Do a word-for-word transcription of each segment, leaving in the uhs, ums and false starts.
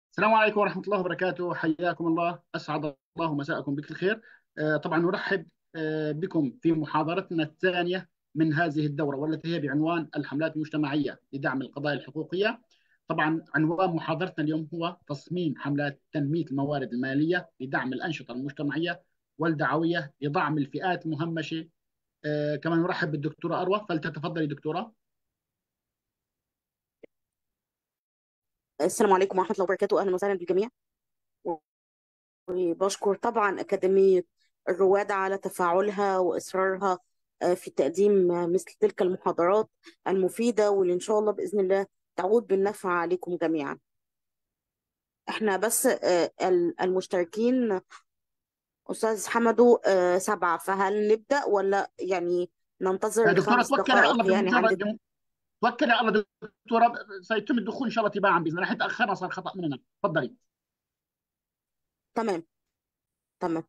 السلام عليكم ورحمة الله وبركاته، حياكم الله، أسعد الله مساءكم بكل خير. آه، طبعا نرحب آه، بكم في محاضرتنا الثانية من هذه الدورة، والتي هي بعنوان الحملات المجتمعية لدعم القضايا الحقوقية. طبعا عنوان محاضرتنا اليوم هو تصميم حملات تنمية الموارد المالية لدعم الأنشطة المجتمعية والدعوية لدعم الفئات المهمشة. آه، كما نرحب بالدكتورة أروى، فلتتفضلي دكتورة. السلام عليكم ورحمة الله وبركاته. أهلا وسهلا بالجميع. وبشكر طبعا أكاديمية الرواد على تفاعلها وإصرارها آه، في تقديم آه، مثل تلك المحاضرات المفيدة، واللي إن شاء الله بإذن الله تعود بالنفع عليكم جميعا. احنا بس آه، ال- المشتركين أستاذ حمدو آه، سبعة، فهل نبدأ ولا يعني آه، ننتظر دكتورة خمس توكلي على دقائق الله، يعني عند؟ بمجرد توكلي على الله دكتوره، سيتم الدخول ان شاء الله تباعا باذن الله. نحن تاخرنا، صار خطا مننا. تفضلي. تمام. تمام.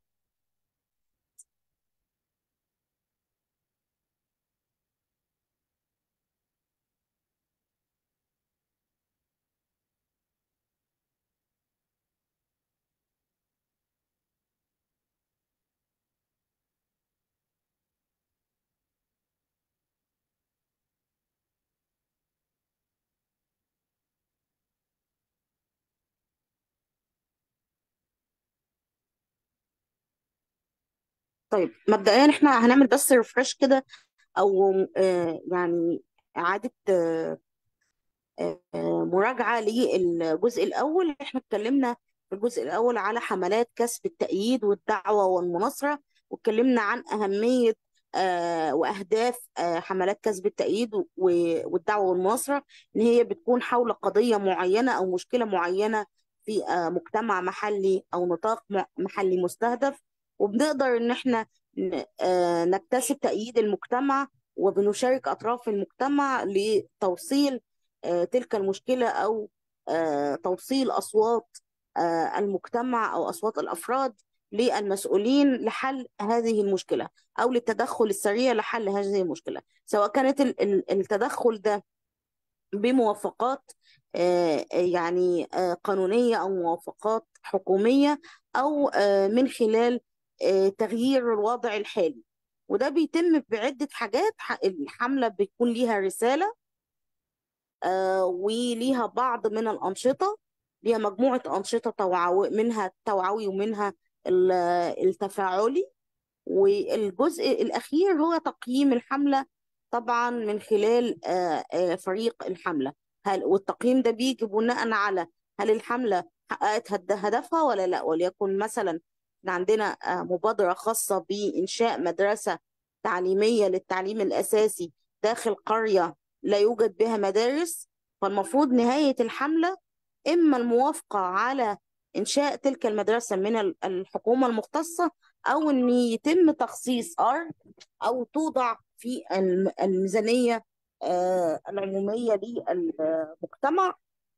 طيب مبدئيا احنا هنعمل بس ريفرش كده، او آه، يعني اعاده آه، آه، مراجعه للجزء الاول. احنا اتكلمنا في الجزء الاول على حملات كسب التأييد والدعوه والمناصره، واتكلمنا عن اهميه آه، واهداف آه، حملات كسب التأييد و- والدعوه والمناصره، ان هي بتكون حول قضيه معينه او مشكله معينه في آه، مجتمع محلي او نطاق م- محلي مستهدف، وبنقدر ان احنا ن- آه، نكتسب تأييد المجتمع، وبنشارك أطراف المجتمع لتوصيل آه، تلك المشكلة، أو آه، توصيل أصوات آه، المجتمع أو أصوات الأفراد للمسؤولين لحل هذه المشكلة، أو للتدخل السريع لحل هذه المشكلة، سواء كانت ال- ال- التدخل ده بموافقات آه، يعني آه، قانونية، أو موافقات حكومية، أو آه، من خلال آه، تغيير الوضع الحالي. وده بيتم بعدة حاجات. ح- الحملة بيكون ليها رسالة آه، وليها بعض من الأنشطة، ليها مجموعة أنشطة توعوي، منها التوعوي ومنها ال- التفاعلي. والجزء الأخير هو تقييم الحملة، طبعا من خلال آه، آه، فريق الحملة. هل والتقييم ده بيجي بناء على هل الحملة حققت هد- هدفها ولا لا. وليكن مثلا إحنا عندنا آه، مبادرة خاصة بإنشاء مدرسة تعليمية للتعليم الأساسي داخل قرية لا يوجد بها مدارس، فالمفروض نهاية الحملة إما الموافقة على إنشاء تلك المدرسة من ال- الحكومة المختصة، أو إن يتم تخصيص أرض أو توضع في الم- الميزانية آه، العمومية للمجتمع،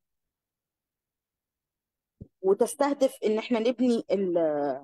وتستهدف إن إحنا نبني ال-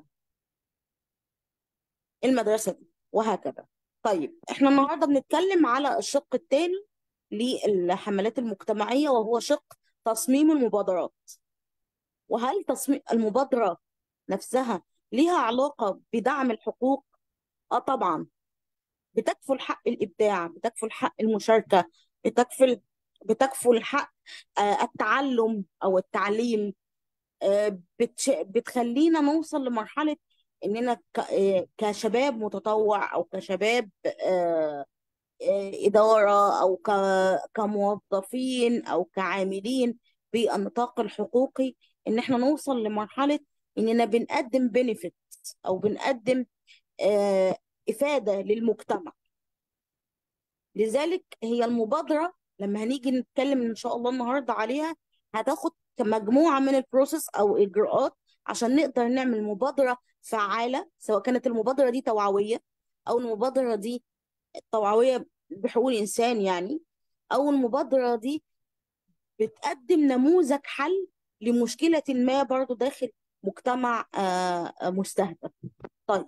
المدرسة دي، وهكذا. طيب إحنا النهاردة بنتكلم على الشق الثاني للحملات المجتمعية، وهو شق تصميم المبادرات. وهل تصميم المبادرة نفسها ليها علاقة بدعم الحقوق؟ اه طبعا. بتكفل حق الإبداع، بتكفل حق المشاركة، بتكفل بتكفل حق آه، التعلم أو التعليم. آه، بتش... بتخلينا نوصل لمرحلة إننا ك... آه، كشباب متطوع، أو كشباب آه، آه، إدارة، أو ك... كموظفين أو كعاملين بالنطاق الحقوقي، إن إحنا نوصل لمرحلة إننا بنقدم بنفيت، أو بنقدم آه، إفادة للمجتمع. لذلك هي المبادرة لما هنيجي نتكلم إن شاء الله النهاردة عليها، هتاخد مجموعة من البروسيس أو إجراءات عشان نقدر نعمل مبادرة فعالة، سواء كانت المبادرة دي توعوية، أو المبادرة دي توعوية بحقوق الإنسان يعني، أو المبادرة دي بتقدم نموذج حل لمشكلة ما برضو داخل مجتمع آه، آه، مستهدف. طيب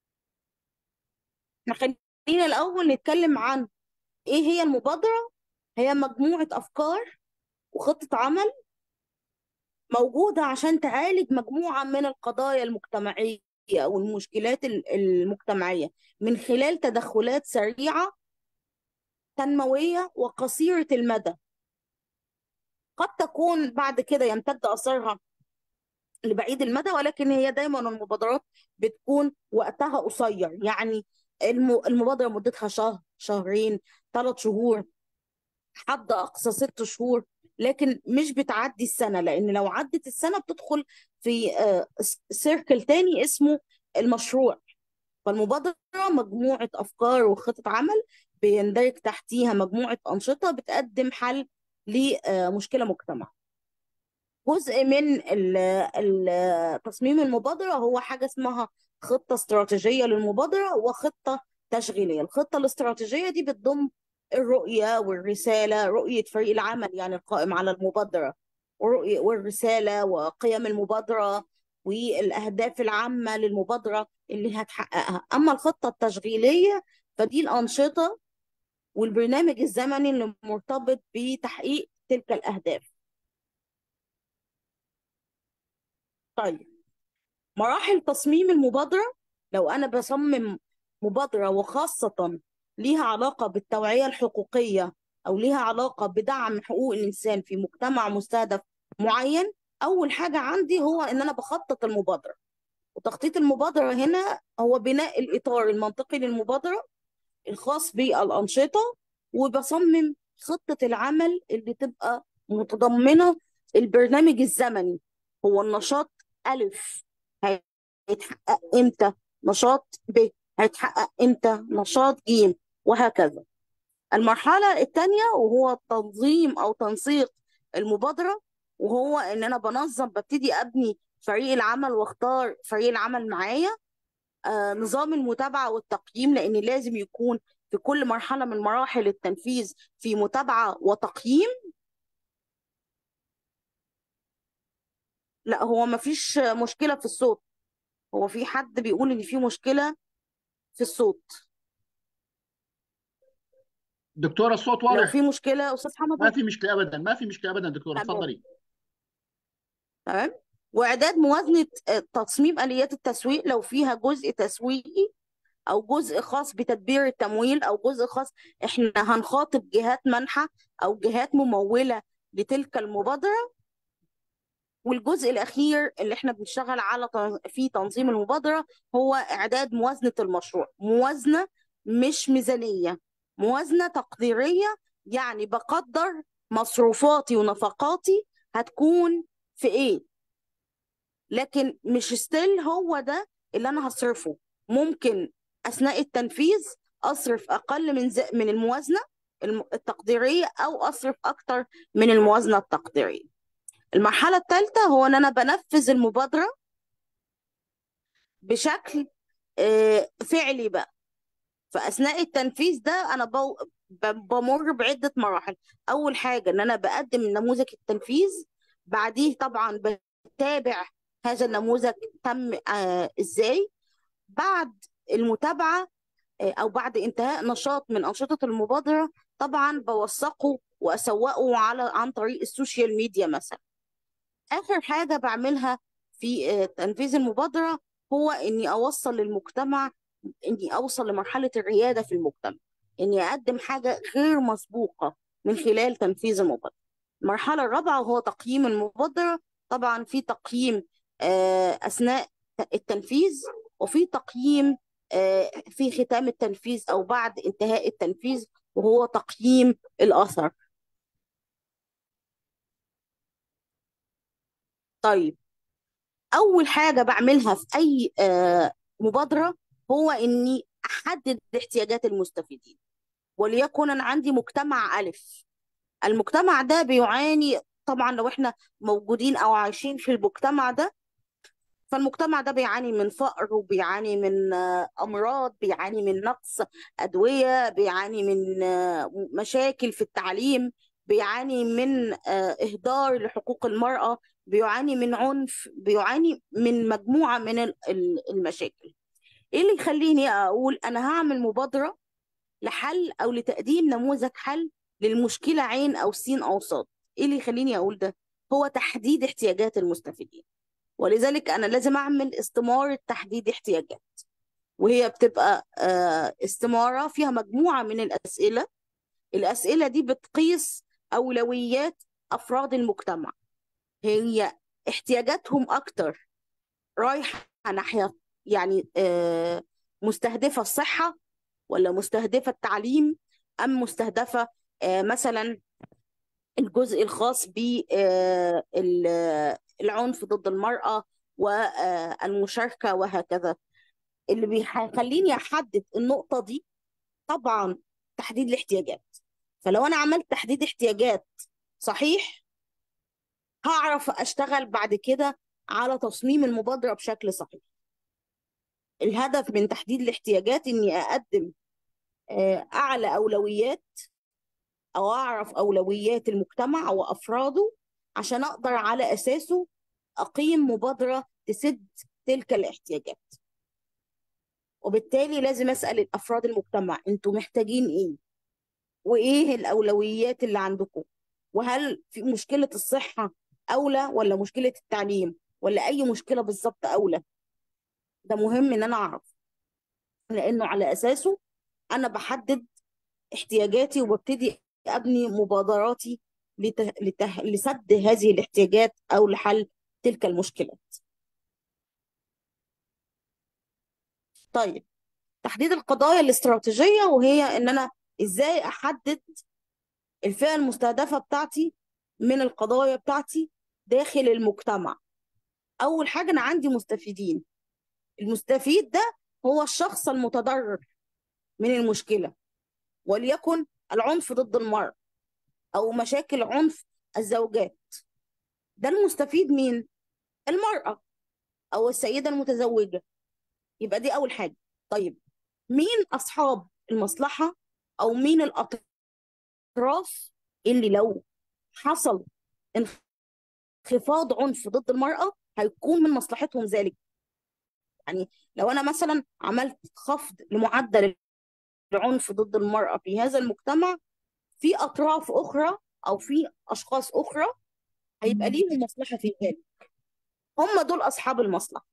احنا خلينا الأول نتكلم عن إيه هي المبادرة، هي مجموعة أفكار وخطة عمل موجودة عشان تعالج مجموعة من القضايا المجتمعية أو المشكلات ال- المجتمعية من خلال تدخلات سريعة تنموية وقصيرة المدى. قد تكون بعد كده يمتد أثرها لبعيد المدى، ولكن هي دايما المبادرات بتكون وقتها قصير. يعني الم- المبادرة مدتها شهر، شهرين، ثلاث شهور، حد أقصى ست شهور، لكن مش بتعدي السنة، لأن لو عدت السنة بتدخل في آه، س- سيركل تاني اسمه المشروع. فالمبادرة مجموعة أفكار وخطط عمل بيندرج تحتيها مجموعة أنشطة بتقدم حل لمشكلة مجتمع. جزء من ال- ال- تصميم المبادرة هو حاجة اسمها خطة استراتيجية للمبادرة وخطة تشغيلية. الخطة الاستراتيجية دي بتضم الرؤية والرسالة، رؤية فريق العمل يعني القائم على المبادرة، ورؤية والرسالة وقيم المبادرة والأهداف العامة للمبادرة اللي هتحققها. أما الخطة التشغيلية فدي الأنشطة والبرنامج الزمني اللي مرتبط بتحقيق تلك الأهداف. طيب، مراحل تصميم المبادرة. لو أنا بصمم مبادرة وخاصة ليها علاقة بالتوعية الحقوقية أو ليها علاقة بدعم حقوق الإنسان في مجتمع مستهدف معين، أول حاجة عندي هو إن أنا بخطط المبادرة. وتخطيط المبادرة هنا هو بناء الإطار المنطقي للمبادرة الخاص بالأنشطة، وبصمم خطة العمل اللي تبقى متضمنة البرنامج الزمني. هو النشاط ألف هيتحقق إمتى، نشاط ب هيتحقق إمتى، نشاط ج، وهكذا. المرحلة الثانية وهو تنظيم أو تنسيق المبادرة، وهو إن أنا بنظم، ببتدي أبني فريق العمل واختار فريق العمل معايا. آه، نظام المتابعة والتقييم، لأن لازم يكون في كل مرحلة من مراحل التنفيذ في متابعة وتقييم. لا، هو ما فيش مشكلة في الصوت. هو في حد بيقول إن في مشكلة في الصوت. دكتورة الصوت لو واضح؟ في مشكلة أستاذ ما محمد. في مشكلة أبدا، ما في مشكلة أبدا دكتورة، تمام. تفضلي. تمام. وإعداد موازنة آه، تصميم آليات التسويق، لو فيها جزء تسويقي أو جزء خاص بتدبير التمويل أو جزء خاص إحنا هنخاطب جهات منحة أو جهات ممولة لتلك المبادرة. والجزء الأخير اللي احنا بنشتغل على تن- في تنظيم المبادرة هو إعداد موازنة المشروع. موازنة مش ميزانية، موازنة تقديرية. يعني بقدر مصروفاتي ونفقاتي هتكون في إيه، لكن مش ستيل هو ده اللي أنا هصرفه. ممكن أثناء التنفيذ أصرف أقل من ز... من الموازنة الم- التقديرية، أو أصرف أكتر من الموازنة التقديرية. المرحلة الثالثة هو إن أنا بنفذ المبادرة بشكل آه، فعلي بقى. فأثناء التنفيذ ده أنا بو- ب- بمر بعدة مراحل. أول حاجة إن أنا بقدم نموذج التنفيذ، بعديه طبعا بتابع هذا النموذج تم آه، إزاي. بعد المتابعة آه، أو بعد انتهاء نشاط من أنشطة المبادرة طبعا بوثقه وأسوقه على عن طريق السوشيال ميديا مثلا. آخر حاجة بعملها في آه، تنفيذ المبادرة هو إني أوصل للمجتمع، إني أوصل لمرحلة الريادة في المجتمع، إني أقدم حاجة غير مسبوقة من خلال تنفيذ المبادرة. المرحلة الرابعة هو تقييم المبادرة. طبعا في تقييم آه، أثناء التنفيذ، وفي تقييم آه، في ختام التنفيذ أو بعد انتهاء التنفيذ، وهو تقييم الأثر. طيب، اول حاجه بعملها في اي آه، مبادره هو اني احدد احتياجات المستفيدين. وليكن انا عندي مجتمع الف، المجتمع ده بيعاني طبعا. لو احنا موجودين او عايشين في المجتمع ده، فالمجتمع ده بيعاني من فقر، وبيعاني من آه، امراض، بيعاني من نقص ادويه، بيعاني من آه، مشاكل في التعليم، بيعاني من آه، اهدار لحقوق المراه، بيعاني من عنف، بيعاني من مجموعه من ال- ال- المشاكل. ايه اللي يخليني اقول انا هعمل مبادره لحل او لتقديم نموذج حل للمشكلة عين أو سين أو صاد. إيه اللي يخليني أقول ده؟ هو تحديد احتياجات المستفيدين. ولذلك أنا لازم أعمل استمارة تحديد احتياجات، وهي بتبقى آه، استمارة فيها مجموعة من الأسئلة. الأسئلة دي بتقيس أولويات أفراد المجتمع. هي احتياجاتهم أكتر رايحة ناحية يعني آه، مستهدفة الصحة، ولا مستهدفة التعليم، أم مستهدفة آه، مثلا الجزء الخاص بالعنف ضد المرأة والمشاركة وهكذا. اللي بيخليني أحدد النقطة دي طبعا تحديد الاحتياجات. فلو أنا عملت تحديد احتياجات صحيح، هعرف أشتغل بعد كده على تصميم المبادرة بشكل صحيح. الهدف من تحديد الاحتياجات إني أقدم آه، أعلى أولويات، أو أعرف أولويات المجتمع وأفراده، عشان أقدر على أساسه أقيم مبادرة تسد تلك الاحتياجات. وبالتالي لازم أسأل الأفراد المجتمع: أنتوا محتاجين إيه؟ وإيه الأولويات اللي عندكم؟ وهل في مشكلة الصحة أولى، ولا مشكلة التعليم، ولا أي مشكلة بالظبط أولى؟ ده مهم إن أنا أعرف، لأنه على أساسه أنا بحدد احتياجاتي وببتدي أبني مبادراتي لته... لته... لسد هذه الاحتياجات أو لحل تلك المشكلات. طيب، تحديد القضايا الاستراتيجية، وهي إن أنا إزاي أحدد الفئة المستهدفة بتاعتي من القضايا بتاعتي داخل المجتمع. أول حاجة أنا عندي مستفيدين. المستفيد ده هو الشخص المتضرر من المشكلة، وليكن العنف ضد المرأة أو مشاكل عنف الزوجات. ده المستفيد مين؟ المرأة أو السيدة المتزوجة. يبقى دي أول حاجة. طيب، مين أصحاب المصلحة أو مين الأطراف اللي لو حصل انخفاض عنف ضد المرأة هيكون من مصلحتهم ذلك؟ يعني لو أنا مثلا عملت خفض لمعدل العنف ضد المرأة في هذا المجتمع، في أطراف أخرى أو في أشخاص أخرى هيبقى ليهم مصلحة في ذلك. هم دول أصحاب المصلحة.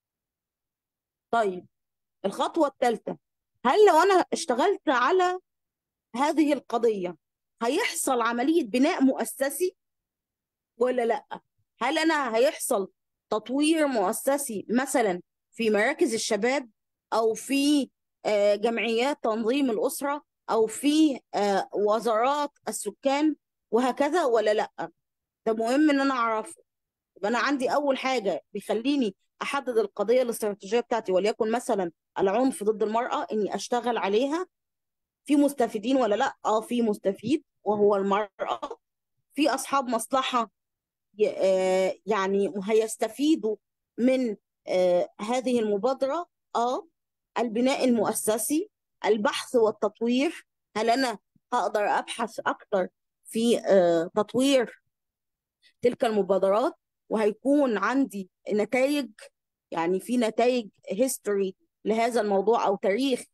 طيب، الخطوة الثالثة: هل لو أنا اشتغلت على هذه القضية هيحصل عملية بناء مؤسسي ولا لأ؟ هل أنا هيحصل تطوير مؤسسي مثلا في مراكز الشباب، أو في آه، جمعيات تنظيم الأسرة، أو في آه، وزارات السكان وهكذا، ولا لأ؟ ده مهم إن أنا أعرفه. يبقى أنا عندي أول حاجة بيخليني أحدد القضية الاستراتيجية بتاعتي، وليكن مثلا العنف ضد المرأة، إني أشتغل عليها. في مستفيدين ولا لا؟ اه، في مستفيد وهو المرأة. في اصحاب مصلحة ي- آه، يعني هيستفيدوا من آه، هذه المبادرة. اه، البناء المؤسسي، البحث والتطوير. هل انا هقدر ابحث اكتر في آه، تطوير تلك المبادرات، وهيكون عندي نتائج، يعني في نتائج هيستوري لهذا الموضوع او تاريخ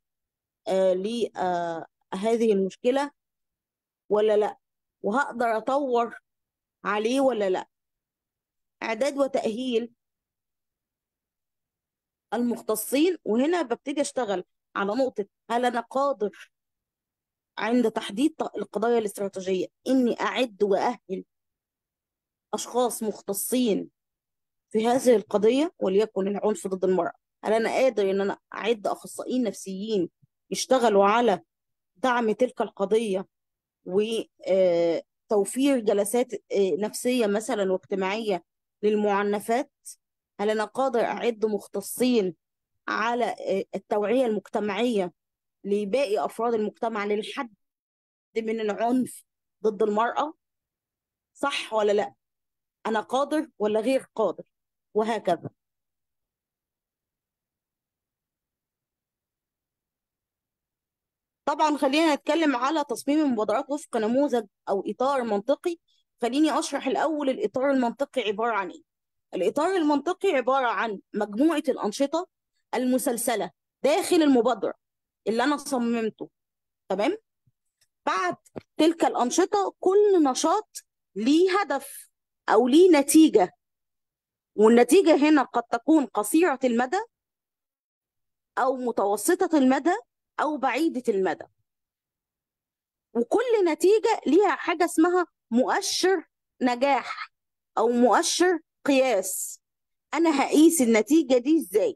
لهذه المشكلة ولا لا؟ وهقدر اطور عليه ولا لا؟ اعداد وتأهيل المختصين. وهنا ببتدي اشتغل على نقطة: هل انا قادر عند تحديد القضايا الاستراتيجية اني اعد واهل اشخاص مختصين في هذه القضية، وليكن العنف ضد المرأة؟ هل انا قادر ان انا اعد اخصائيين نفسيين يشتغلوا على دعم تلك القضية وتوفير جلسات آه، نفسية مثلا واجتماعية للمعنفات؟ هل أنا قادر أعد مختصين على آه، التوعية المجتمعية لباقي أفراد المجتمع للحد من العنف ضد المرأة؟ صح ولا لا؟ أنا قادر ولا غير قادر؟ وهكذا. طبعا خلينا نتكلم على تصميم المبادرات وفق نموذج أو إطار منطقي. خليني أشرح الأول الإطار المنطقي عبارة عن إيه. الإطار المنطقي عبارة عن مجموعة الأنشطة المسلسلة داخل المبادرة اللي أنا صممته. تمام؟ بعد تلك الأنشطة كل نشاط ليه هدف أو ليه نتيجة، والنتيجة هنا قد تكون قصيرة المدى أو متوسطة المدى أو بعيدة المدى. وكل نتيجة ليها حاجة اسمها مؤشر نجاح أو مؤشر قياس. أنا هقيس النتيجة دي إزاي؟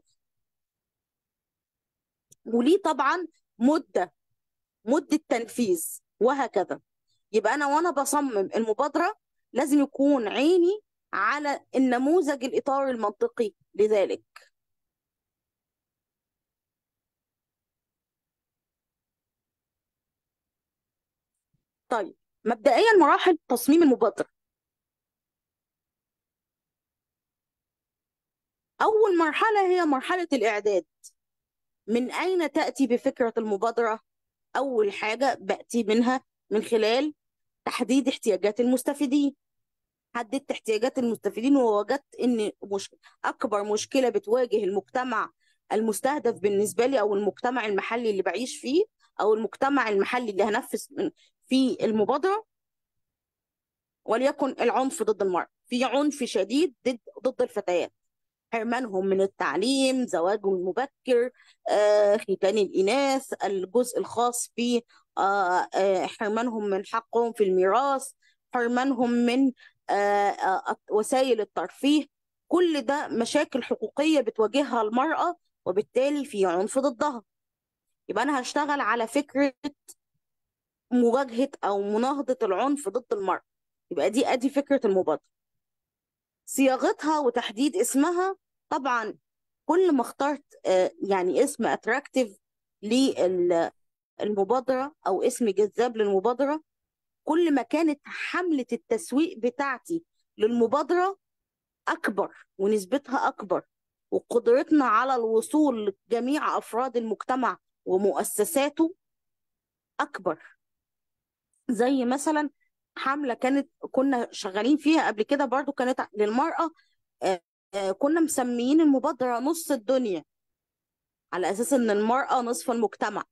وليه طبعا مدة مدة تنفيذ وهكذا. يبقى أنا وأنا بصمم المبادرة لازم يكون عيني على النموذج الإطار المنطقي لذلك. طيب، مبدئيا مراحل تصميم المبادرة. أول مرحلة هي مرحلة الإعداد. من أين تأتي بفكرة المبادرة؟ أول حاجة بأتي منها من خلال تحديد احتياجات المستفيدين. حددت احتياجات المستفيدين ووجدت ان مش اكبر مشكله بتواجه المجتمع المستهدف بالنسبه لي او المجتمع المحلي اللي بعيش فيه او المجتمع المحلي اللي هنفذ من- فيه المبادره، وليكن العنف ضد المرأة. في عنف شديد ضد ضد الفتيات، حرمانهم من التعليم، زواجهم المبكر، آه، ختان الإناث، الجزء الخاص ب آه، آه، حرمانهم من حقهم في الميراث، حرمانهم من آه، آه، وسائل الترفيه. كل ده مشاكل حقوقية بتواجهها المرأة، وبالتالي في عنف ضدها. يبقى أنا هشتغل على فكرة مواجهة أو مناهضة العنف ضد المرأة. يبقى دي أدي فكرة المبادرة. صياغتها وتحديد اسمها. طبعا كل ما اخترت آه، يعني اسم اتراكتيف للمبادرة او اسم جذاب للمبادرة، كل ما كانت حملة التسويق بتاعتي للمبادرة اكبر ونسبتها اكبر، وقدرتنا على الوصول لجميع افراد المجتمع ومؤسساته اكبر. زي مثلا حملة كانت كنا شغالين فيها قبل كده برضو كانت للمرأة. آه، آه، كنا مسميين المبادرة نص الدنيا، على أساس إن المرأة نصف المجتمع.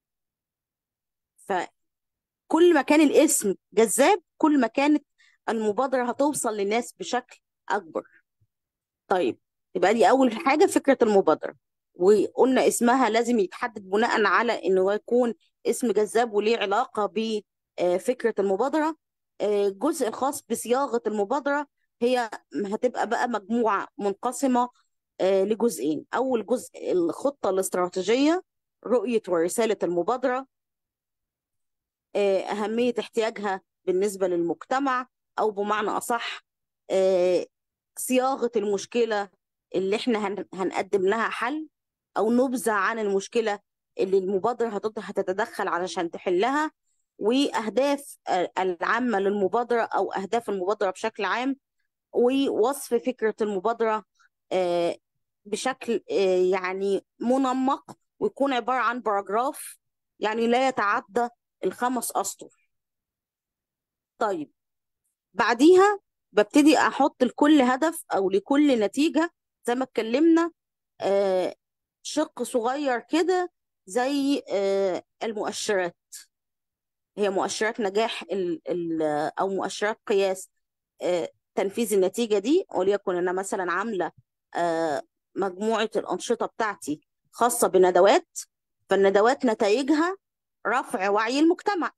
فكل ما كان الاسم جذاب كل ما كانت المبادرة هتوصل للناس بشكل أكبر. طيب، يبقى دي أول حاجة فكرة المبادرة. وقلنا اسمها لازم يتحدد بناء على إنه يكون اسم جذاب وليه علاقة بفكرة المبادرة. آه، الجزء الخاص بصياغة المبادرة هي هتبقى بقى مجموعة منقسمة آه، لجزئين. أول جزء الخطة الاستراتيجية، رؤية ورسالة المبادرة، آه، أهمية احتياجها بالنسبة للمجتمع، أو بمعنى أصح آه، صياغة المشكلة اللي احنا هن- هنقدم لها حل، أو نبذة عن المشكلة اللي المبادرة هتت- هتتدخل علشان تحلها، وأهداف آه، العامة للمبادرة أو أهداف المبادرة بشكل عام، ووصف فكرة المبادرة آه، بشكل آه، يعني منمق، ويكون عبارة عن باراجراف يعني لا يتعدى الخمس أسطر. طيب، بعديها ببتدي أحط لكل هدف أو لكل نتيجة زي ما اتكلمنا آه، شق صغير كده، زي آه، المؤشرات. هي مؤشرات نجاح ال ال أو مؤشرات قياس آه، تنفيذ النتيجة دي. وليكن أنا مثلا عاملة آه، مجموعة الأنشطة بتاعتي خاصة بندوات، فالندوات نتائجها رفع وعي المجتمع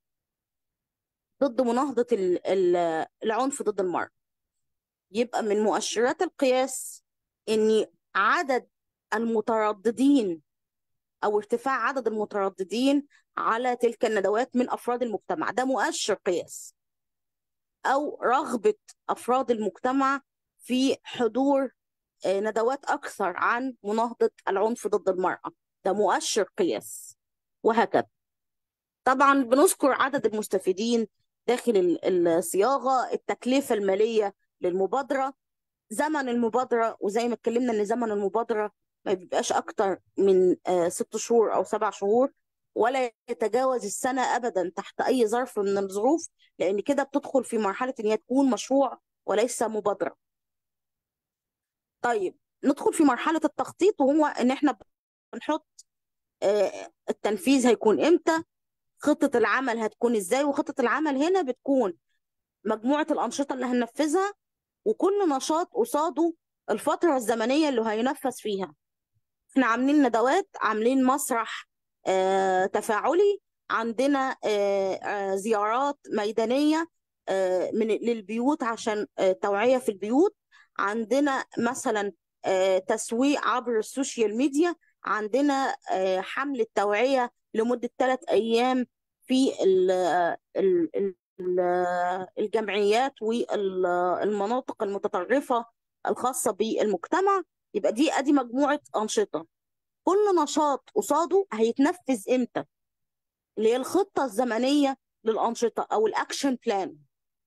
ضد مناهضة ال- ال- العنف ضد المرأة. يبقى من مؤشرات القياس إن عدد المترددين أو ارتفاع عدد المترددين على تلك الندوات من أفراد المجتمع، ده مؤشر قياس. أو رغبة أفراد المجتمع في حضور آه، ندوات أكثر عن مناهضة العنف ضد المرأة، ده مؤشر قياس. وهكذا. طبعا بنذكر عدد المستفيدين داخل ال- الصياغة، التكلفة المالية للمبادرة، زمن المبادرة. وزي ما اتكلمنا إن زمن المبادرة ما بيبقاش أكتر من آه، ست شهور أو سبع شهور، ولا يتجاوز السنة أبدا تحت أي ظرف من الظروف، لأن كده بتدخل في مرحلة إن هي تكون مشروع وليس مبادرة. طيب، ندخل في مرحلة التخطيط، وهو إن إحنا بنحط آه، التنفيذ هيكون إمتى، خطة العمل هتكون ازاي، وخطة العمل هنا بتكون مجموعة الأنشطة اللي هننفذها، وكل نشاط قصاده الفترة الزمنية اللي هينفذ فيها. احنا عاملين ندوات، عاملين مسرح آه تفاعلي، عندنا آه آه زيارات ميدانية آه من للبيوت عشان آه توعية في البيوت، عندنا مثلا آه تسويق عبر السوشيال ميديا، عندنا آه حملة توعية لمدة ثلاث أيام في ال- ال- ال- ال- الجمعيات والمناطق المتطرفة الخاصة بالمجتمع. يبقى دي ادي مجموعة أنشطة، كل نشاط قصاده هيتنفذ امتى، اللي هي الخطة الزمنية للأنشطة أو الأكشن بلان.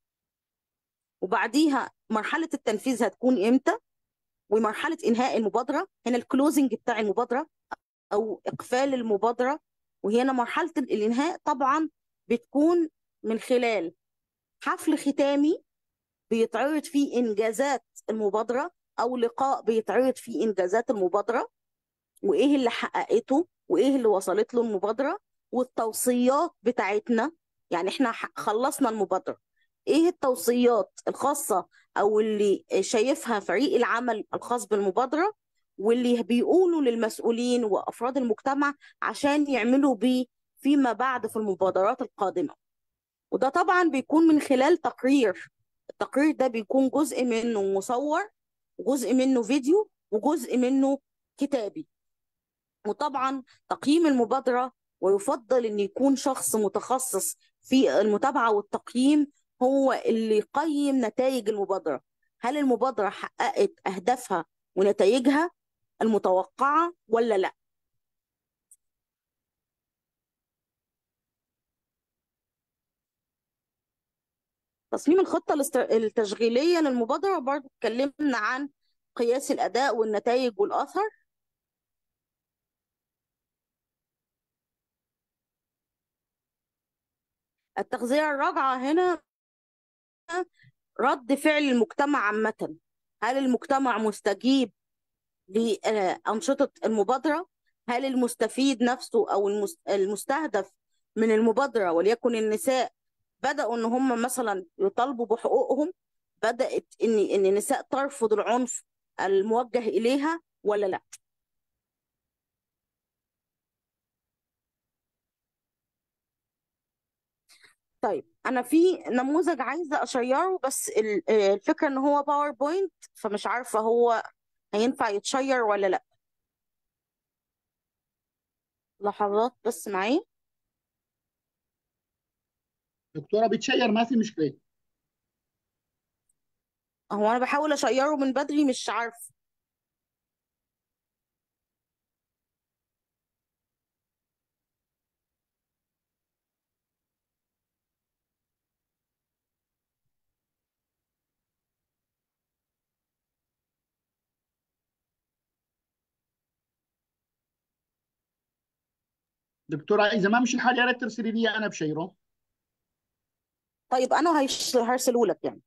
وبعديها مرحلة التنفيذ هتكون امتى، ومرحلة إنهاء المبادرة، هنا الكلوزنج بتاع المبادرة أو إقفال المبادرة. وهنا مرحلة الإنهاء طبعا بتكون من خلال حفل ختامي بيتعرض فيه إنجازات المبادرة، أو لقاء بيتعرض فيه إنجازات المبادرة وايه اللي حققته وايه اللي وصلت له المبادرة، والتوصيات بتاعتنا. يعني احنا ح- خلصنا المبادرة، ايه التوصيات الخاصة او اللي شايفها فريق العمل الخاص بالمبادرة، واللي بيقولوا للمسؤولين وافراد المجتمع عشان يعملوا بيه فيما بعد في المبادرات القادمة. وده طبعا بيكون من خلال تقرير. التقرير ده بيكون جزء منه مصور، وجزء منه فيديو، وجزء منه كتابي. وطبعا تقييم المبادرة، ويفضل أن يكون شخص متخصص في المتابعة والتقييم هو اللي يقيم نتائج المبادرة. هل المبادرة حققت أهدافها ونتائجها المتوقعة ولا لا؟ تصميم الخطة الاست- التشغيلية للمبادرة، برضو اتكلمنا عن قياس الأداء والنتائج والأثر. التغذية الراجعة هنا رد فعل المجتمع عامة. هل المجتمع مستجيب لأنشطة المبادرة؟ هل المستفيد نفسه أو المس- المستهدف من المبادرة وليكن النساء بدأوا إن هم مثلا يطالبوا بحقوقهم؟ بدأت إن إن النساء ترفض العنف الموجه إليها ولا لا؟ طيب أنا في نموذج عايزة أشيره، بس ال- الفكرة إن هو باوربوينت، فمش عارفة هو هينفع يتشير ولا لا. لحظات بس معايا. دكتورة بتشير ما في مشكلة. هو أنا بحاول أشيره من بدري، مش عارف. دكتورة إذا ما مشي الحال يا ريت ترسلي لي أنا بشيره. طيب أنا هيش- هرسله لك يعني.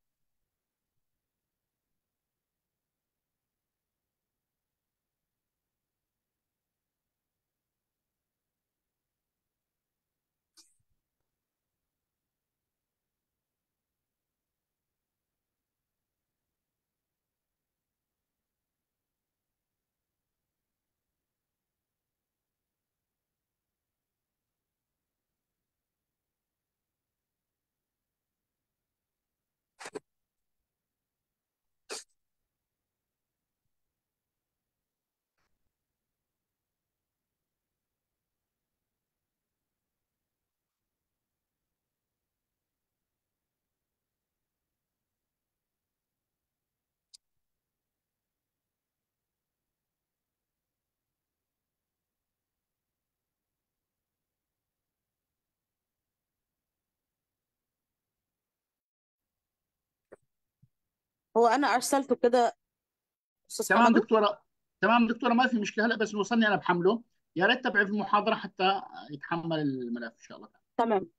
هو انا ارسلته كده، استاذ تمام حمده. دكتورة. تمام دكتورة ما في مشكلة، هلا بس وصلني أنا بحمله. يا ريت تبعي في المحاضرة حتى يتحمل الملف إن شاء الله. تمام.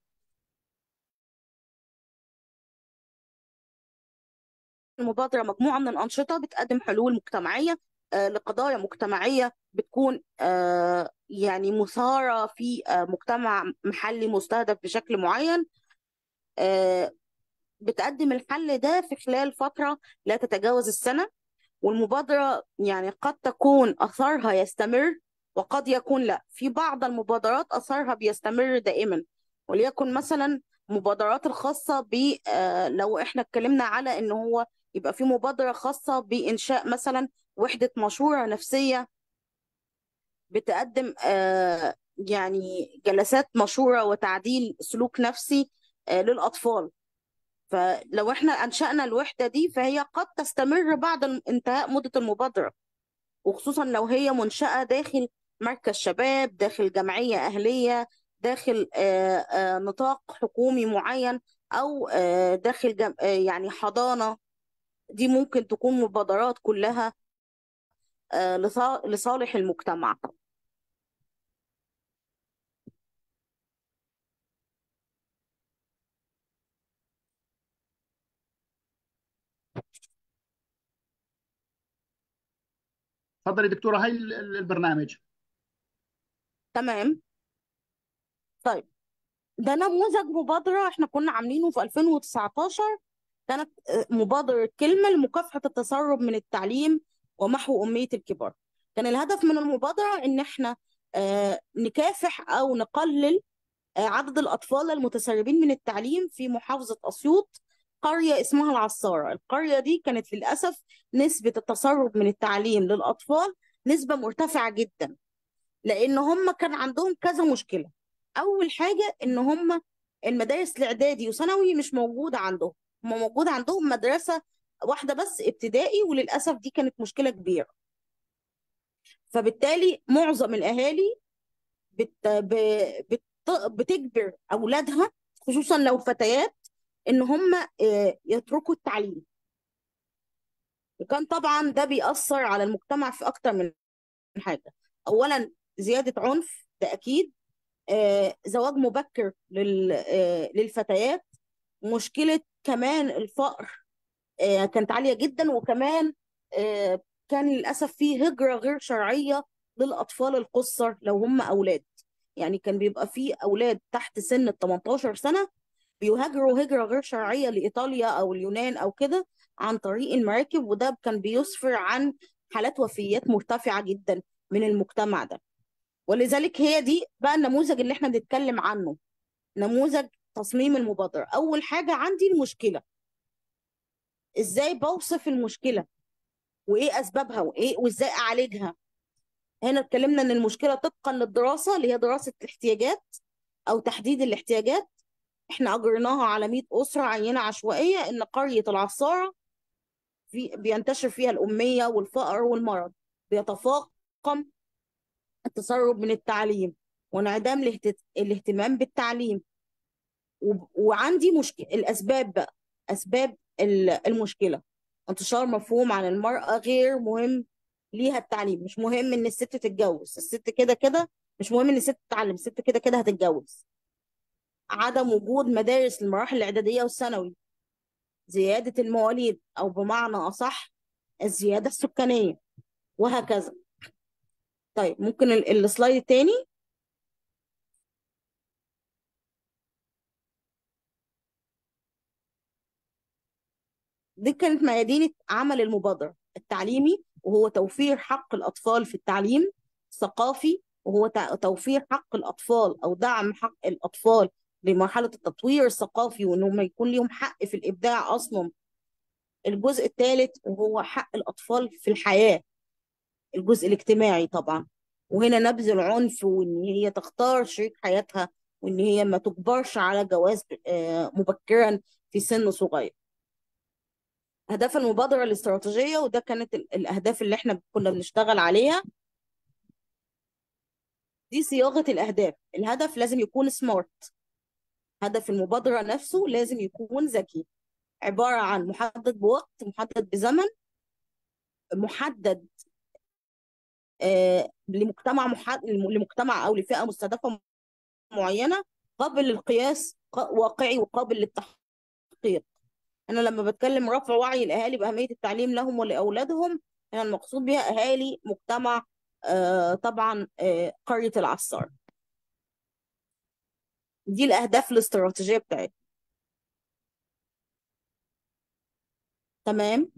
المبادره مجموعه من الانشطه بتقدم حلول مجتمعيه آه، لقضايا مجتمعيه، بتكون آه، يعني مثارة في آه، مجتمع محلي مستهدف بشكل معين، آه، بتقدم الحل ده في خلال فترة لا تتجاوز السنة. والمبادرة يعني قد تكون أثرها يستمر، وقد يكون لا. في بعض المبادرات أثرها بيستمر دائما، وليكن مثلا مبادرات الخاصة ب آه، لو احنا اتكلمنا على ان هو يبقى في مبادرة خاصة بإنشاء مثلا وحدة مشورة نفسية بتقدم آه، يعني جلسات مشورة وتعديل سلوك نفسي آه، للأطفال. فلو احنا أنشأنا الوحدة دي فهي قد تستمر بعد انتهاء مدة المبادرة، وخصوصا لو هي منشأة داخل مركز شباب، داخل جمعية أهلية، داخل آه، آه، نطاق حكومي معين، أو آه، داخل جم... آه، يعني حضانة. دي ممكن تكون مبادرات كلها آه، لصا- لصالح المجتمع. تفضلي دكتورة، هاي ال- ال- البرنامج. تمام. طيب، ده نموذج مبادرة احنا كنا عاملينه في ألفين وتسعتاشر. كانت آه، مبادرة كلمة لمكافحة التسرب من التعليم ومحو أمية الكبار. كان الهدف من المبادرة إن احنا آه، نكافح أو نقلل آه، عدد الأطفال المتسربين من التعليم في محافظة أسيوط. قرية اسمها العصارة. القرية دي كانت للأسف نسبة التسرب من التعليم للأطفال نسبة مرتفعة جدا، لان هم كان عندهم كذا مشكله. اول حاجه ان هم المدارس الاعدادي وثانوي مش موجوده عندهم. هم موجود عندهم مدرسه واحده بس ابتدائي، وللاسف دي كانت مشكله كبيره. فبالتالي معظم الاهالي بت... ب... بت... بتجبر اولادها، خصوصا لو فتيات، ان هم آه، يتركوا التعليم. وكان طبعا ده بيأثر على المجتمع في اكتر من حاجه. اولا زياده عنف، ده اكيد. آه، زواج مبكر لل- آه، للفتيات. مشكلة كمان الفقر آه، كانت عالية جدا. وكمان آه، كان للأسف فيه هجرة غير شرعية للأطفال القُصّر لو هم أولاد. يعني كان بيبقى فيه أولاد تحت سن ال تمنتاشر سنة بيهاجروا هجرة غير شرعية لإيطاليا أو اليونان أو كده عن طريق المراكب، وده كان بيسفر عن حالات وفيات مرتفعة جدا من المجتمع ده. ولذلك هي دي بقى النموذج اللي احنا بنتكلم عنه، نموذج تصميم المبادرة. أول حاجة عندي المشكلة، إزاي بوصف المشكلة وإيه أسبابها وإيه وإزاي أعالجها. هنا اتكلمنا إن المشكلة طبقا للدراسة اللي هي دراسة الاحتياجات أو تحديد الاحتياجات. احنا أجريناها على مية أسرة، عينة عشوائية، إن قرية العصارة في بينتشر فيها الأمية والفقر والمرض، بيتفاقم التسرب من التعليم وانعدام الاهت- الاهتمام بالتعليم. و- وعندي مشكلة الأسباب بقى. أسباب ال- المشكلة: انتشار مفهوم عن المرأة غير مهم ليها التعليم. مش مهم إن الست تتجوز، الست كده كده مش مهم إن الست تتعلم، الست كده كده هتتجوز. عدم وجود مدارس للمراحل الإعدادية والثانوي. زيادة المواليد، أو بمعنى أصح الزيادة السكانية، وهكذا. طيب، ممكن ال- السلايد التاني. دي كانت ميادين عمل المبادرة: التعليمي، وهو توفير حق الأطفال في التعليم. ثقافي، وهو تع- توفير حق الأطفال أو دعم حق الأطفال لمرحلة التطوير الثقافي، وإنهم يكون لهم حق في الإبداع أصلا. الجزء الثالث وهو حق الأطفال في الحياة، الجزء الاجتماعي طبعا. وهنا نبذ العنف، وإن هي تختار شريك حياتها، وإن هي ما تجبرش على جواز آه، مبكرا في سن صغير. أهداف المبادرة الاستراتيجية، وده كانت ال- الأهداف اللي احنا كنا بنشتغل عليها. دي صياغة الأهداف. الهدف لازم يكون سمارت. هدف المبادرة نفسه لازم يكون ذكي، عبارة عن محدد بوقت، محدد بزمن، محدد آه لمجتمع محد... لمجتمع أو لفئة مستهدفة معينة، قابل للقياس، ق- واقعي وقابل للتحقيق. أنا لما بتكلم رفع وعي الأهالي بأهمية التعليم لهم ولأولادهم، أنا المقصود بها أهالي مجتمع آه، طبعا آه، قرية العصار. دي الأهداف الاستراتيجية بتاعتنا. تمام.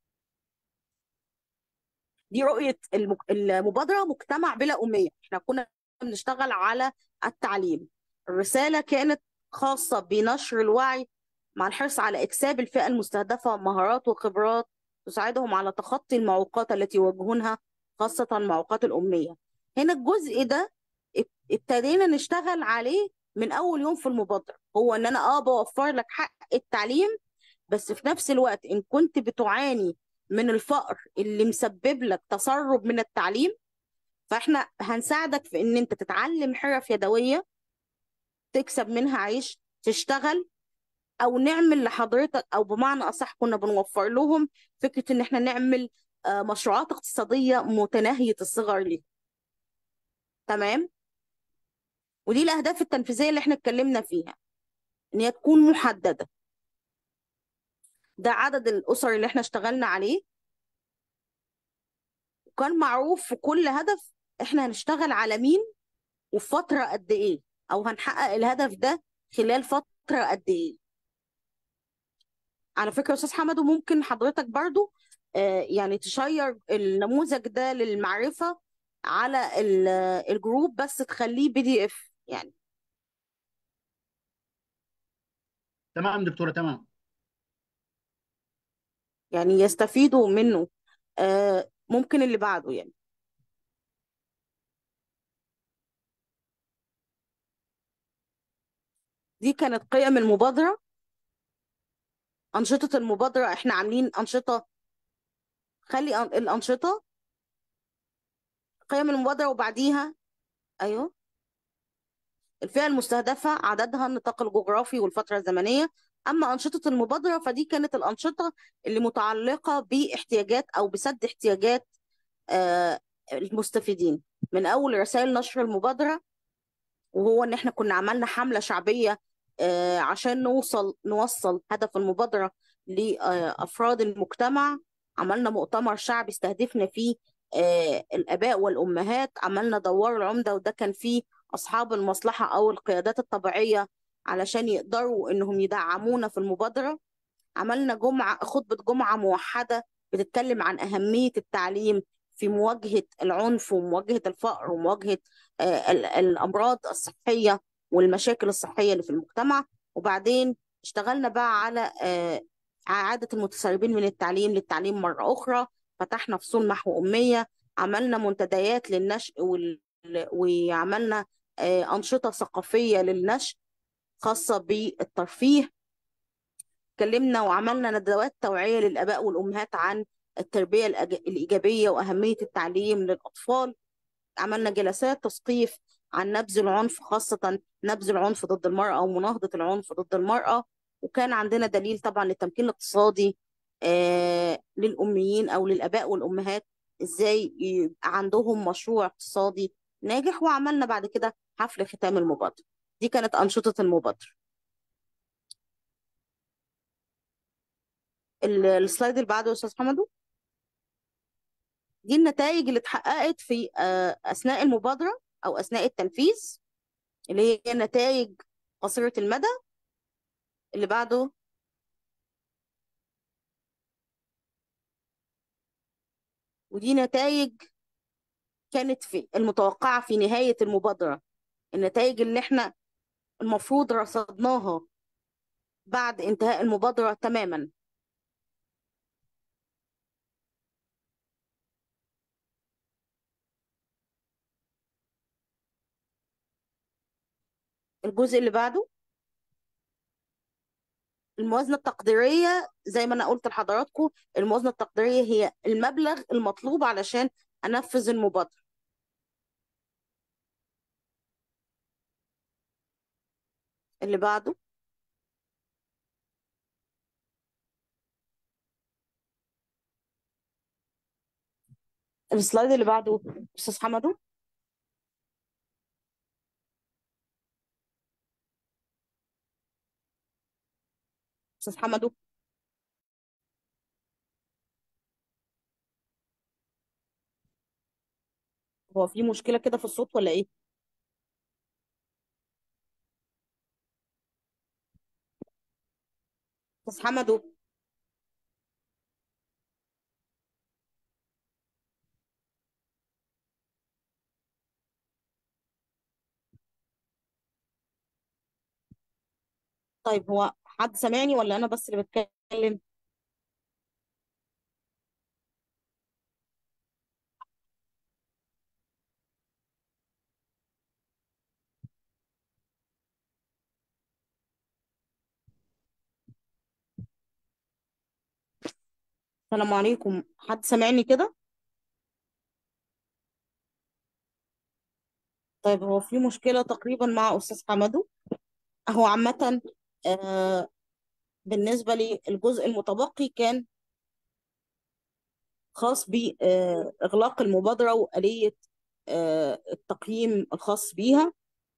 دي رؤية المك- المبادرة مجتمع بلا أمية. احنا كنا بنشتغل على التعليم. الرسالة كانت خاصة بنشر الوعي مع الحرص على إكساب الفئة المستهدفة مهارات وخبرات تساعدهم على تخطي المعوقات التي يواجهونها، خاصة معوقات الأمية. هنا الجزء ده اب- ابتدينا نشتغل عليه من أول يوم في المبادرة، هو إن أنا آه بوفر لك حق التعليم، بس في نفس الوقت إن كنت بتعاني من الفقر اللي مسبب لك تسرب من التعليم، فإحنا هنساعدك في إن أنت تتعلم حرف يدوية تكسب منها عيش، تشتغل، أو نعمل لحضرتك، أو بمعنى أصح كنا بنوفر لهم فكرة إن إحنا نعمل آه، مشروعات اقتصادية متناهية الصغر ليه. تمام. ودي الأهداف التنفيذية اللي إحنا اتكلمنا فيها، إن هي تكون محددة. ده عدد الأسر اللي إحنا اشتغلنا عليه، وكان معروف في كل هدف إحنا هنشتغل على مين وفي فترة قد إيه، أو هنحقق الهدف ده خلال فترة قد إيه. على فكرة يا أستاذ حمد، وممكن حضرتك برضو آه، يعني تشير النموذج ده للمعرفة على ال- الجروب، بس تخليه بي دي اف يعني. تمام دكتورة، تمام. يعني يستفيدوا منه. آه، ممكن اللي بعده يعني. دي كانت قيم المبادرة. أنشطة المبادرة احنا عاملين أنشطة. خلي أن- الأنشطة قيم المبادرة وبعديها. أيوه. الفئة المستهدفة عددها، النطاق الجغرافي والفترة الزمنية. أما أنشطة المبادرة فدي كانت الأنشطة اللي متعلقة باحتياجات أو بسد احتياجات آه، المستفيدين. من أول رسائل نشر المبادرة، وهو إن إحنا كنا عملنا حملة شعبية آه، عشان نوصل نوصل هدف المبادرة لأفراد المجتمع. عملنا مؤتمر شعبي استهدفنا فيه آه، الآباء والأمهات. عملنا دوار العمدة، وده كان فيه أصحاب المصلحة أو القيادات الطبيعية علشان يقدروا إنهم يدعمونا في المبادرة. عملنا جمعة خطبة جمعة موحدة بتتكلم عن أهمية التعليم في مواجهة العنف ومواجهة الفقر ومواجهة آه، ال- الأمراض الصحية والمشاكل الصحية اللي في المجتمع. وبعدين اشتغلنا بقى على آه، إعادة المتسربين من التعليم للتعليم مرة أخرى. فتحنا فصول محو أمية. عملنا منتديات للنشء وال... وعملنا آه، أنشطة ثقافية للنشء خاصة بالترفيه. اتكلمنا وعملنا ندوات توعية للآباء والأمهات عن التربية الأج- الإيجابية وأهمية التعليم للأطفال. عملنا جلسات تثقيف عن نبذ العنف، خاصة نبذ العنف ضد المرأة ومناهضة العنف ضد المرأة. وكان عندنا دليل طبعا للتمكين الاقتصادي آه للأميين أو للآباء والأمهات، إزاي يبقى عندهم مشروع اقتصادي ناجح. وعملنا بعد كده حفل ختام المبادرة. دي كانت أنشطة المبادرة. ال- السلايد اللي بعده يا أستاذ حمدو. دي النتائج اللي اتحققت في آه، أثناء المبادرة أو أثناء التنفيذ، اللي هي نتائج قصيرة المدى. اللي بعده. ودي نتائج كانت في المتوقعة في نهاية المبادرة، النتائج اللي احنا المفروض رصدناها بعد انتهاء المبادرة تماما. الجزء اللي بعده. الموازنة التقديرية، زي ما أنا قلت لحضراتكم، الموازنة التقديرية هي المبلغ المطلوب علشان أنفذ المبادرة. اللي بعده. السلايد اللي بعده أستاذ حمدو. أستاذ حمدو. هو في مشكلة كده في الصوت ولا ايه؟ بس حمدوا. طيب هو حد سامعني ولا انا بس اللي بتكلم؟ السلام عليكم، حد سامعني كده؟ طيب هو في مشكلة تقريبا مع استاذ حمدوا. هو عامة آه بالنسبة لي الجزء المتبقي كان خاص بإغلاق المبادرة وآلية آه التقييم الخاص بيها.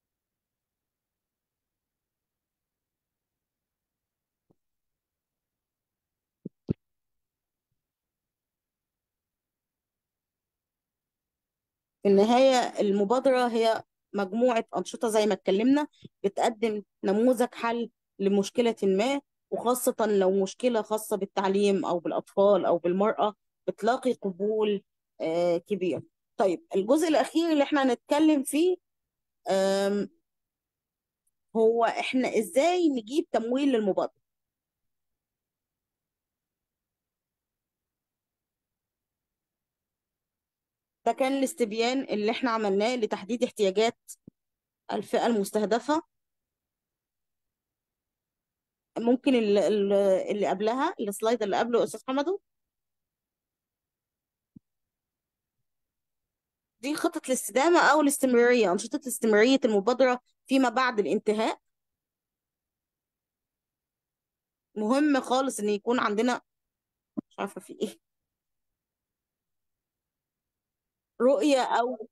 في النهاية المبادرة هي مجموعة أنشطة زي ما اتكلمنا، بتقدم نموذج حل لمشكلة ما، وخاصة لو مشكلة خاصة بالتعليم أو بالأطفال أو بالمرأة بتلاقي قبول آه، كبير. طيب الجزء الأخير اللي احنا هنتكلم فيه آم، هو احنا ازاي نجيب تمويل للمبادرة. ده كان الاستبيان اللي احنا عملناه لتحديد احتياجات الفئة المستهدفة. ممكن ال- ال- اللي قبلها، السلايد اللي قبله يا أستاذ حمدو. دي خطة الاستدامة أو الاستمرارية، أنشطة استمرارية المبادرة فيما بعد الانتهاء. مهم خالص إن يكون عندنا، مش عارفة في إيه، رؤية أو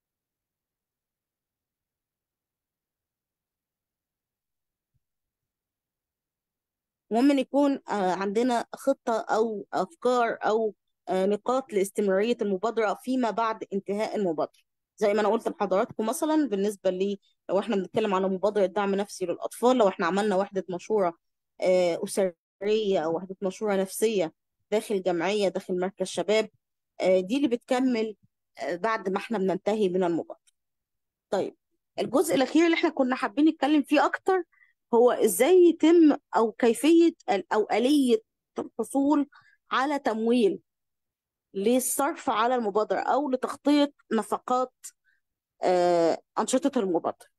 مهم إن يكون آه، عندنا خطة أو أفكار أو آه، نقاط لاستمرارية المبادرة فيما بعد انتهاء المبادرة. زي ما أنا قلت لحضراتكم، مثلا بالنسبة لي لو إحنا بنتكلم على مبادرة دعم نفسي للأطفال، لو إحنا عملنا وحدة مشورة آه، أسرية أو وحدة مشورة نفسية داخل جمعية داخل مركز شباب، آه، دي اللي بتكمل آه، بعد ما إحنا بننتهي من المبادرة. طيب الجزء الأخير اللي احنا كنا حابين نتكلم فيه أكتر هو إزاي يتم أو كيفية ال- أو آلية الحصول على تمويل للصرف على المبادرة أو لتغطية نفقات آه، أنشطة المبادرة.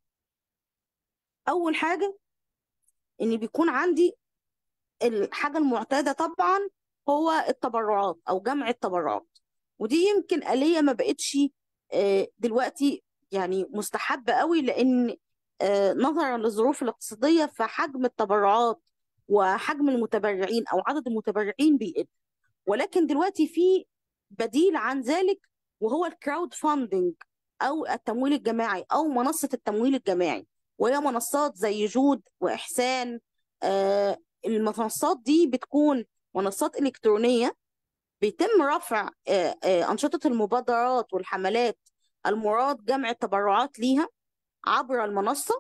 أول حاجة إن بيكون عندي الحاجة المعتادة طبعا، هو التبرعات أو جمع التبرعات. ودي يمكن آلية ما بقتش آه، دلوقتي يعني مستحبة قوي، لأن آه، نظرا للظروف الاقتصادية فحجم التبرعات وحجم المتبرعين أو عدد المتبرعين بيقل. ولكن دلوقتي في بديل عن ذلك، وهو الكراود فاندنج أو التمويل الجماعي أو منصة التمويل الجماعي، وهي منصات زي جود وإحسان. آه، المنصات دي بتكون منصات إلكترونية بيتم رفع آه، آه، أنشطة المبادرات والحملات المراد جمع التبرعات ليها عبر المنصة.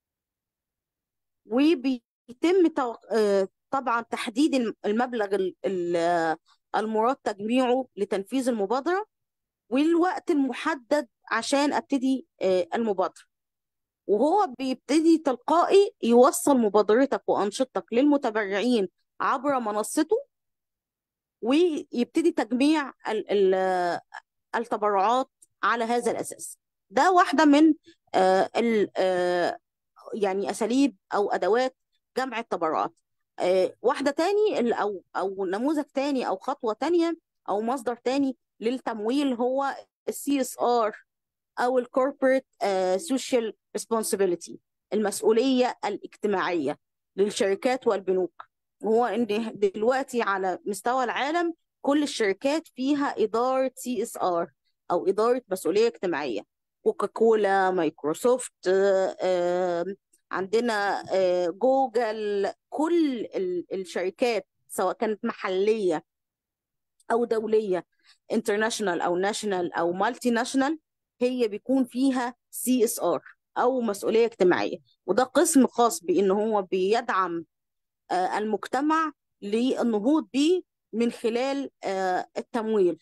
وبيتم تو- آه، طبعا تحديد الم- المبلغ ال- ال- آه، المراد تجميعه لتنفيذ المبادرة، والوقت المحدد عشان ابتدي آه، المبادرة. وهو بيبتدي تلقائي يوصل مبادرتك وأنشطتك للمتبرعين عبر منصته، ويبتدي تجميع ال- ال- التبرعات على هذا الأساس. ده واحدة من آه، ال- آه، يعني أساليب أو أدوات جمع التبرعات. آه، واحدة تاني ال- أو أو نموذج تاني أو خطوة تانية أو مصدر تاني للتمويل هو السي اس ار أو الكوربريت سوشيال ريسبونسبيلتي، المسؤولية الاجتماعية للشركات والبنوك. هو إن دلوقتي على مستوى العالم كل الشركات فيها إدارة سي اس ار أو إدارة مسؤولية اجتماعية. كوكاكولا، مايكروسوفت، آه، آه، عندنا آه، جوجل، كل ال- الشركات سواء كانت محلية أو دولية انترناشونال او ناشونال او مالتي ناشونال، هي بيكون فيها سي اس ار او مسؤوليه اجتماعيه، وده قسم خاص بان هو بيدعم آه، المجتمع للنهوض به من خلال آه، التمويل.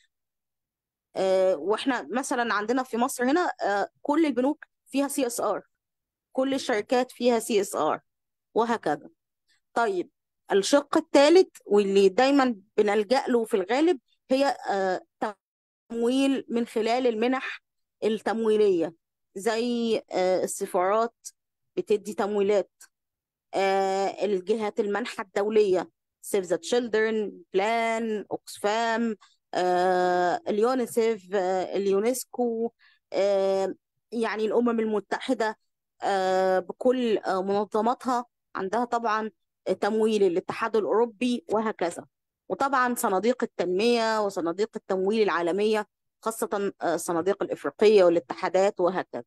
آه، واحنا مثلا عندنا في مصر هنا آه، كل البنوك فيها سي اس ار، كل الشركات فيها سي اس ار، وهكذا. طيب، الشق الثالث واللي دايما بنلجأ له في الغالب هي آه، تمويل من خلال المنح التمويلية، زي آه، السفارات بتدي تمويلات، آه، الجهات المنحة الدولية سيف ذا تشيلدرن، بلان، اوكسفام، آه، اليونيسيف، آه، اليونسكو، آه، يعني الأمم المتحدة آه، بكل آه، منظماتها عندها طبعا تمويل، الاتحاد الأوروبي، وهكذا. وطبعا صناديق التنمية وصناديق التمويل العالمية، خاصة آه، الصناديق الإفريقية والاتحادات، وهكذا.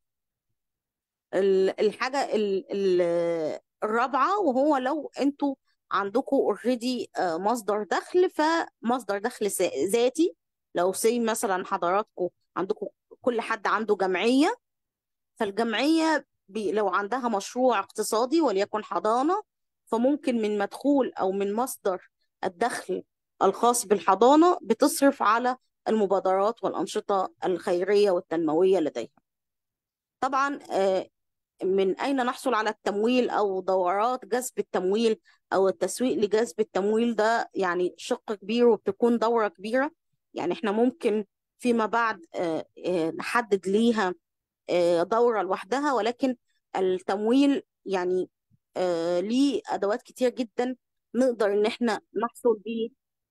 ال- الحاجة ال- ال- الرابعة، وهو لو انتوا عندكم اوريدي مصدر دخل، فمصدر دخل س- ذاتي. لو سي مثلا حضراتكم عندكم، كل حد عنده جمعية، فالجمعية بي لو عندها مشروع اقتصادي وليكن حضانة، فممكن من مدخول أو من مصدر الدخل الخاص بالحضانة بتصرف على المبادرات والأنشطة الخيرية والتنموية لديها. طبعا آه، من أين نحصل على التمويل أو دورات جذب التمويل أو التسويق لجذب التمويل، ده يعني شق كبير وبتكون دورة كبيرة. يعني احنا ممكن فيما بعد آه، آه، نحدد ليها آه، دورة لوحدها، ولكن التمويل يعني آه، ليه أدوات كتير جدا نقدر إن احنا نحصل بيه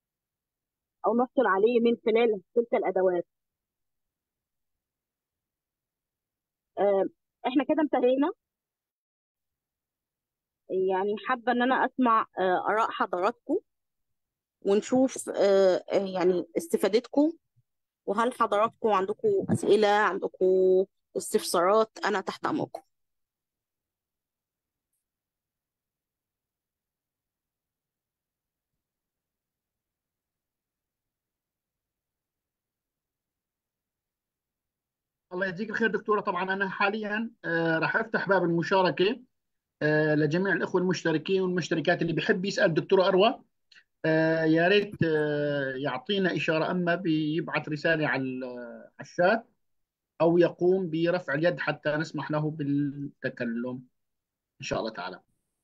أو نحصل عليه من خلال تلك الأدوات. آه، احنا كده انتهينا. يعني حابة إن أنا أسمع آه، آراء حضراتكم، ونشوف آه، آه، يعني استفادتكم، وهل حضراتكم عندكم أسئلة، عندكم استفسارات. أنا تحت أمركم. الله يجزيك الخير دكتورة. طبعا أنا حاليا آه، راح أفتح باب المشاركة آه، لجميع الإخوة المشتركين والمشتركات اللي بيحب يسأل دكتورة أروى. آه، يا ريت آه، يعطينا إشارة، أما بيبعث رسالة على ال- على الشات، أو يقوم برفع اليد حتى نسمح له بالتكلم إن شاء الله تعالى.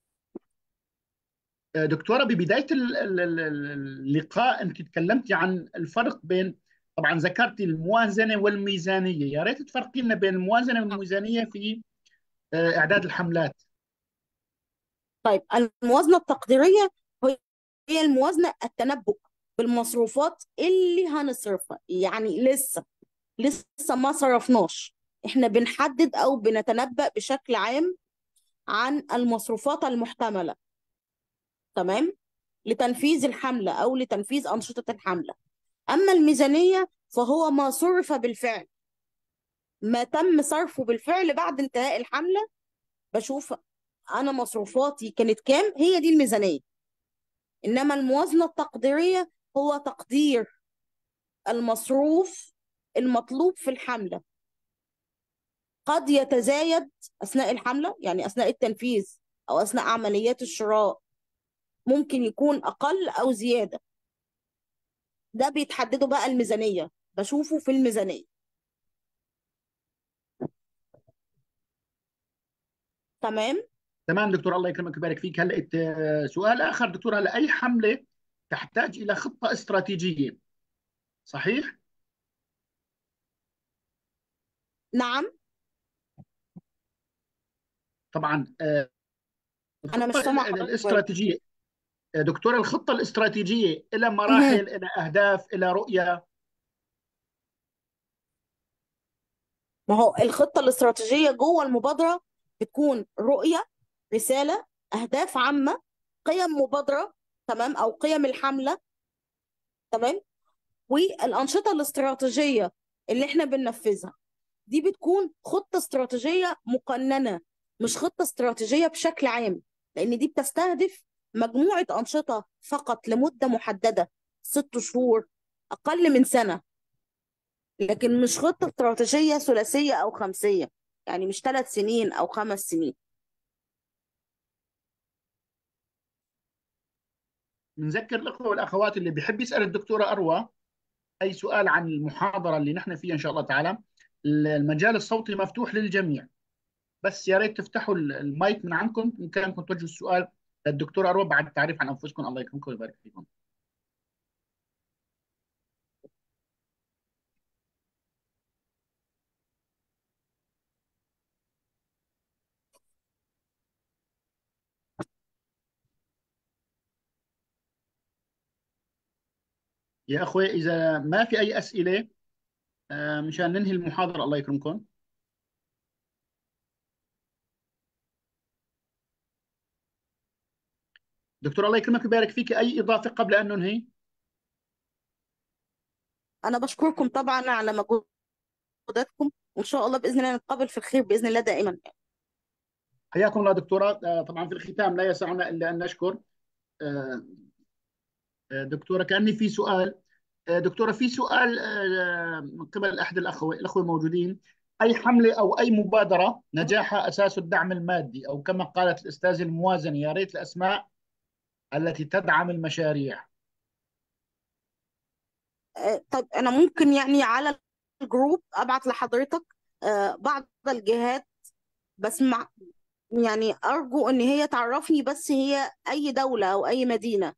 آه، دكتورة، ببداية ال- ال- ال- اللقاء أنت تكلمتي عن الفرق بين، طبعا ذكرتي الموازنة والميزانية، يا ريت تفرقي لنا بين الموازنة والميزانية في آه، إعداد الحملات. طيب، الموازنة التقديرية هي هي الموازنة التنبؤ بالمصروفات اللي هنصرفها، يعني لسه لسه ما صرفناش، احنا بنحدد او بنتنبأ بشكل عام عن المصروفات المحتملة، تمام، لتنفيذ الحملة او لتنفيذ أنشطة الحملة. اما الميزانية فهو ما صرف بالفعل، ما تم صرفه بالفعل بعد انتهاء الحملة. بشوف انا مصروفاتي كانت كام، هي دي الميزانية. إنما الموازنة التقديرية هو تقدير المصروف المطلوب في الحملة، قد يتزايد أثناء الحملة، يعني أثناء التنفيذ أو أثناء عمليات الشراء ممكن يكون أقل أو زيادة. ده بيتحدده بقى الميزانية، بشوفه في الميزانية. تمام. تمام دكتور، الله يكرمك ويبارك فيك. هلا آه، سؤال آخر دكتور، هلا أي حملة تحتاج إلى خطة استراتيجية، صحيح؟ نعم. طبعا آه، أنا مش الخطة ال- سامعة ال- حضرتك كويس. الاستراتيجية، آه، دكتور، الخطة الاستراتيجية إلى مهم. مراحل، إلى أهداف، إلى رؤية. ما هو الخطة الاستراتيجية جوه المبادرة بتكون رؤية، رسالة، أهداف عامة، قيم مبادرة، تمام، أو قيم الحملة، تمام، والأنشطة الاستراتيجية اللي احنا بننفذها. دي بتكون خطة استراتيجية مقننة، مش خطة استراتيجية بشكل عام، لأن دي بتستهدف مجموعة أنشطة فقط لمدة محددة، ست شهور، أقل من سنة. لكن مش خطة استراتيجية ثلاثية أو خمسية، يعني مش ثلاث سنين أو خمس سنين. بنذكر الاخوه والاخوات اللي بيحب يسال الدكتوره اروى اي سؤال عن المحاضره اللي نحن فيها ان شاء الله تعالى، المجال الصوتي مفتوح للجميع. بس يا ريت تفتحوا المايك من عندكم ان كان كنتوا توجهوا السؤال للدكتوره اروى بعد التعريف عن انفسكم. الله يكرمكم ويبارك فيكم. يا اخوي اذا ما في اي اسئله آه، مشان ننهي المحاضره الله يكرمكم. دكتور الله يكرمك ويبارك فيك، اي اضافه قبل ان ننهي؟ أنا بشكركم طبعا على مجهوداتكم، وإن شاء الله بإذن الله نتقابل في الخير بإذن الله دائما. حياكم الله دكتوره. آه، طبعا في الختام لا يسعنا الا ان نشكر آه، آه، دكتوره. كاني في سؤال آه، دكتورة، في سؤال آه، من قبل أحد الأخوة الأخوة الموجودين: أي حملة أو أي مبادرة نجاحها أساس الدعم المادي، أو كما قالت الأستاذة الموازنة، يا ريت الأسماء التي تدعم المشاريع. آه، طيب أنا ممكن يعني على الجروب أبعت لحضرتك آه، بعض الجهات، بس مع يعني أرجو إن هي تعرفني بس هي أي دولة أو أي مدينة.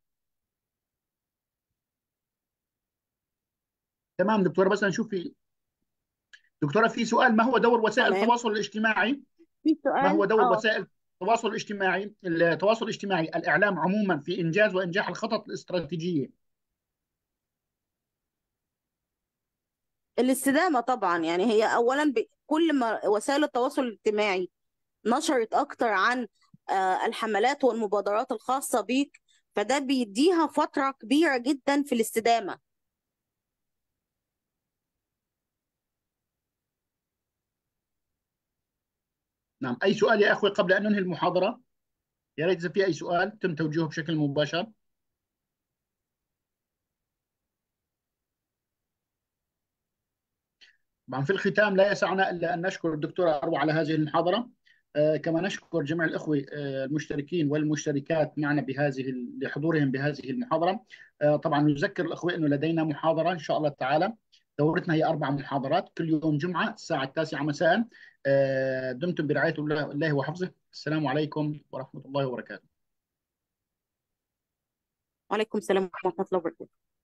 تمام دكتورة، بس نشوف في دكتورة في سؤال: ما هو دور وسائل تمام. التواصل الاجتماعي؟ في ما هو سؤال دور اه وسائل التواصل الاجتماعي التواصل الاجتماعي الإعلام عموما في إنجاز وإنجاح الخطط الاستراتيجية؟ الاستدامة طبعا، يعني هي أولا ب... كل ما وسائل التواصل الاجتماعي نشرت أكتر عن آه، الحملات والمبادرات الخاصة بيك، فده بيديها فترة كبيرة جدا في الاستدامة. نعم. أي سؤال يا أخوي قبل أن ننهي المحاضرة؟ يا ريت إذا في أي سؤال تم توجيهه بشكل مباشر. طبعا في الختام لا يسعنا الا ان نشكر الدكتوره اروى على هذه المحاضره. آه، كما نشكر جميع الاخوه آه، المشتركين والمشتركات معنا بهذه لحضورهم بهذه المحاضره. آه، طبعا نذكر الاخوه انه لدينا محاضره ان شاء الله تعالى. دورتنا هي اربع محاضرات كل يوم جمعه الساعه التاسعه مساء. آه، دمتم برعايه الله الله وحفظه. السلام عليكم ورحمه الله وبركاته. وعليكم السلام ورحمة الله وبركاته.